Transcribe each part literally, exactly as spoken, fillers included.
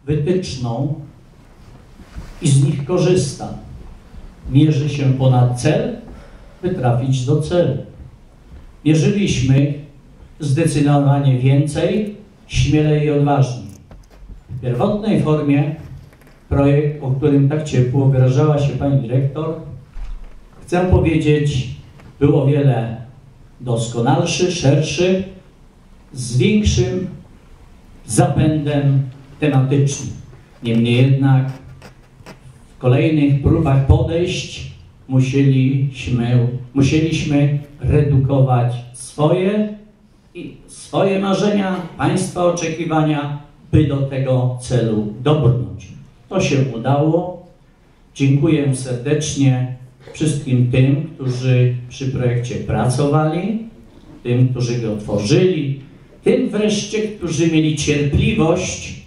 wytyczną i z nich korzysta. Mierzy się ponad cel, by trafić do celu. Mierzyliśmy zdecydowanie więcej, śmielej i odważniej. W pierwotnej formie projekt, o którym tak ciepło wyrażała się pani dyrektor, chcę powiedzieć, był o wiele doskonalszy, szerszy, z większym zapędem tematycznym. Niemniej jednak w kolejnych próbach podejść musieliśmy, musieliśmy redukować swoje i swoje marzenia, państwa oczekiwania, by do tego celu dobrnąć. To się udało. Dziękuję serdecznie wszystkim tym, którzy przy projekcie pracowali, tym, którzy go tworzyli, tym wreszcie, którzy mieli cierpliwość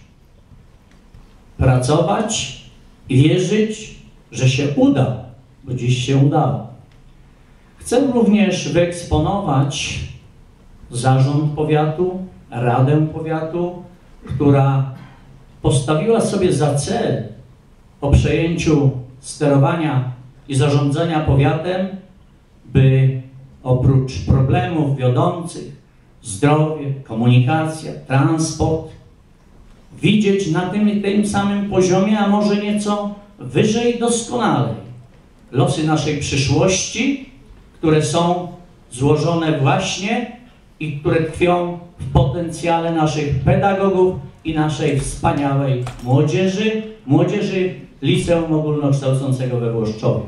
pracować i wierzyć, że się uda, bo dziś się udało. Chcę również wyeksponować zarząd powiatu, radę powiatu, która postawiła sobie za cel po przejęciu sterowania i zarządzania powiatem, by oprócz problemów wiodących zdrowie, komunikacja, transport, widzieć na tym, tym samym poziomie, a może nieco wyżej, doskonalej losy naszej przyszłości, które są złożone właśnie i które tkwią w potencjale naszych pedagogów i naszej wspaniałej młodzieży, młodzieży Liceum Ogólnokształcącego we Włoszczowie.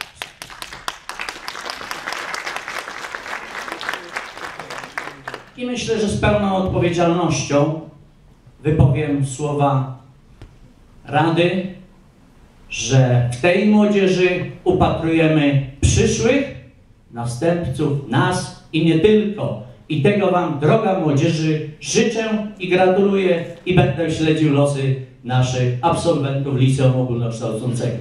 I myślę, że z pełną odpowiedzialnością wypowiem słowa Rady, że w tej młodzieży upatrujemy przyszłych następców nas i nie tylko. I tego wam, droga młodzieży, życzę i gratuluję i będę śledził losy naszych absolwentów Liceum Ogólnokształcącego.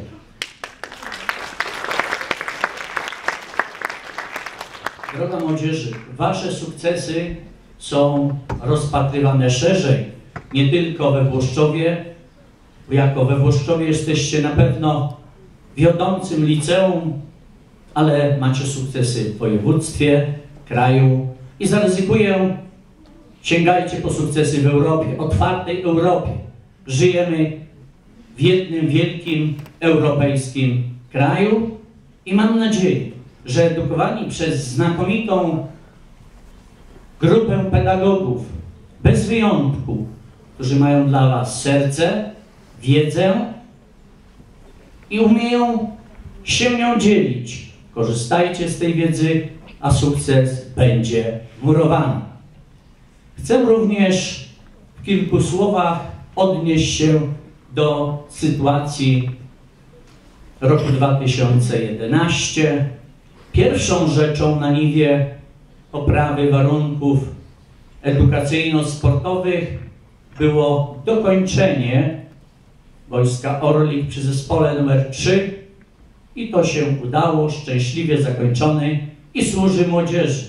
Droga młodzieży, wasze sukcesy są rozpatrywane szerzej, nie tylko we Włoszczowie, bo jako we Włoszczowie jesteście na pewno wiodącym liceum, ale macie sukcesy w województwie, kraju i zaryzykuję, sięgajcie po sukcesy w Europie, otwartej Europie. Żyjemy w jednym wielkim europejskim kraju i mam nadzieję, że edukowani przez znakomitą grupę pedagogów, bez wyjątku, którzy mają dla was serce, wiedzę i umieją się nią dzielić. Korzystajcie z tej wiedzy, a sukces będzie murowany. Chcę również w kilku słowach odnieść się do sytuacji roku dwa tysiące jedenastego. Pierwszą rzeczą na niwie poprawy warunków edukacyjno-sportowych było dokończenie Wojska Orlik przy zespole numer trzy i to się udało, szczęśliwie zakończony i służy młodzieży.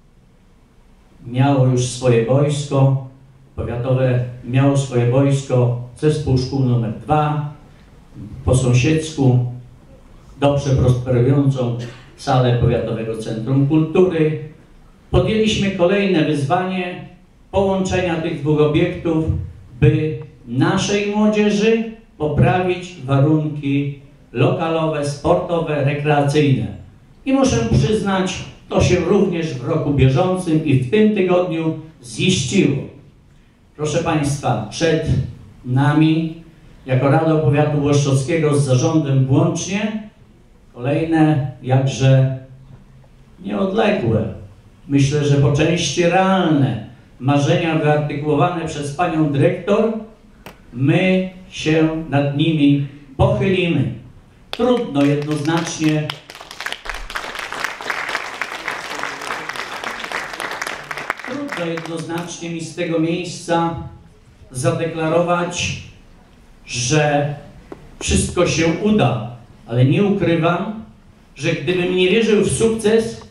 Miało już swoje wojsko powiatowe, miało swoje wojsko zespół szkół numer dwa, po sąsiedzku dobrze prosperującą salę Powiatowego Centrum Kultury. Podjęliśmy kolejne wyzwanie połączenia tych dwóch obiektów, by naszej młodzieży poprawić warunki lokalowe, sportowe, rekreacyjne. I muszę przyznać, to się również w roku bieżącym i w tym tygodniu ziściło. Proszę Państwa, przed nami, jako Rada Powiatu Włoszczowskiego z zarządem włącznie, kolejne, jakże nieodległe, myślę, że po części realne marzenia wyartykułowane przez panią dyrektor. My się nad nimi pochylimy. Trudno jednoznacznie trudno jednoznacznie mi z tego miejsca zadeklarować, że wszystko się uda, ale nie ukrywam, że gdybym nie wierzył w sukces,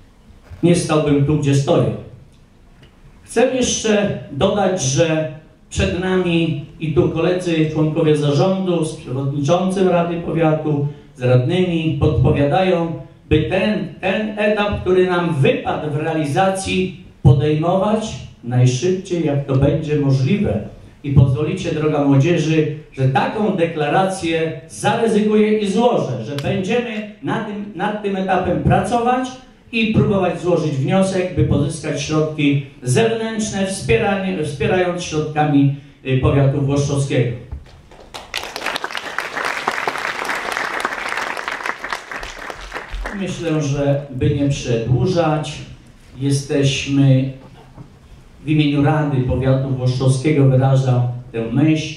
nie stałbym tu, gdzie stoję. Chcę jeszcze dodać, że przed nami i tu koledzy, członkowie zarządu z przewodniczącym Rady Powiatu, z radnymi podpowiadają, by ten, ten etap, który nam wypadł w realizacji, podejmować najszybciej, jak to będzie możliwe. I pozwolicie, droga młodzieży, że taką deklarację zaryzykuję i złożę, że będziemy nad tym, nad tym etapem pracować i próbować złożyć wniosek, by pozyskać środki zewnętrzne, wspierając środkami powiatu włoszczowskiego. Myślę, że by nie przedłużać, jesteśmy w imieniu Rady Powiatu Włoszczowskiego, wyrażam tę myśl,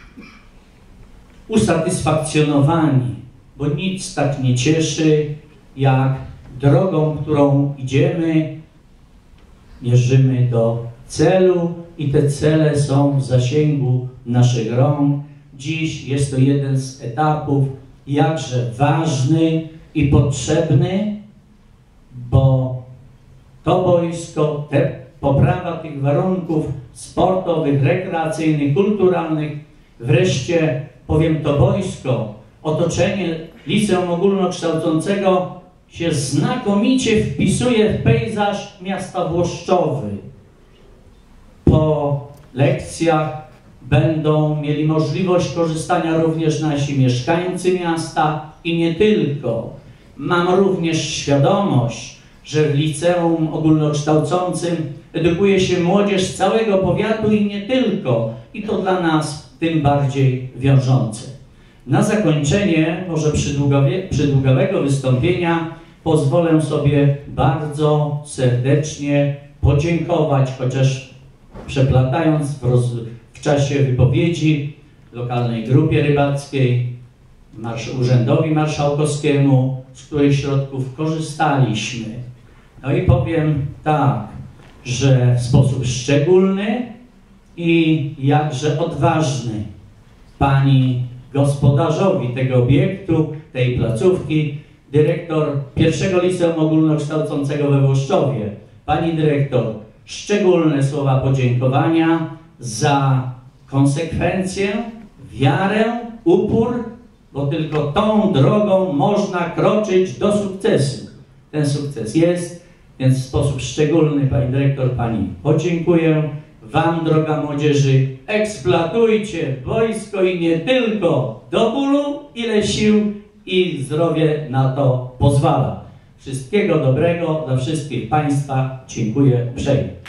usatysfakcjonowani, bo nic tak nie cieszy, jak drogą, którą idziemy, mierzymy do celu i te cele są w zasięgu naszych rąk. Dziś jest to jeden z etapów jakże ważny i potrzebny, bo to boisko, te poprawa tych warunków sportowych, rekreacyjnych, kulturalnych, wreszcie powiem to boisko, otoczenie liceum ogólnokształcącego się znakomicie wpisuje w pejzaż miasta Włoszczowy. Po lekcjach będą mieli możliwość korzystania również nasi mieszkańcy miasta i nie tylko. Mam również świadomość, że w liceum ogólnokształcącym edukuje się młodzież z całego powiatu i nie tylko. I to dla nas tym bardziej wiążące. Na zakończenie może przydługawego wystąpienia pozwolę sobie bardzo serdecznie podziękować, chociaż przeplatając w, roz, w czasie wypowiedzi lokalnej grupie rybackiej, marsz, Urzędowi Marszałkowskiemu, z których środków korzystaliśmy. No i powiem tak, że w sposób szczególny i jakże odważny pani gospodarzowi tego obiektu, tej placówki, dyrektor pierwszego liceum ogólnokształcącego we Włoszczowie. Pani dyrektor, szczególne słowa podziękowania za konsekwencję, wiarę, upór, bo tylko tą drogą można kroczyć do sukcesu. Ten sukces jest, więc w sposób szczególny pani dyrektor, pani podziękuję. Wam, droga młodzieży, eksploatujcie boisko i nie tylko do bólu, ile sił i zdrowie na to pozwala. Wszystkiego dobrego dla wszystkich państwa. Dziękuję uprzejmie.